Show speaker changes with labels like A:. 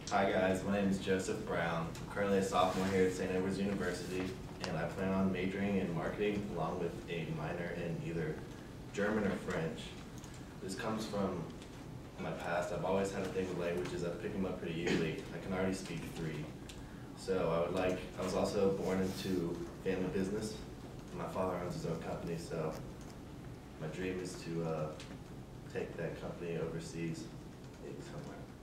A: Hi guys, my name is Joseph Brown. I'm currently a sophomore here at St. Edward's University, and I plan on majoring in marketing along with a minor in either German or French. This comes from my past. I've always had a thing with languages. I pick them up pretty easily. I can already speak 3. So I was also born into family business. My father owns his own company, so my dream is to take that company overseas, maybe somewhere.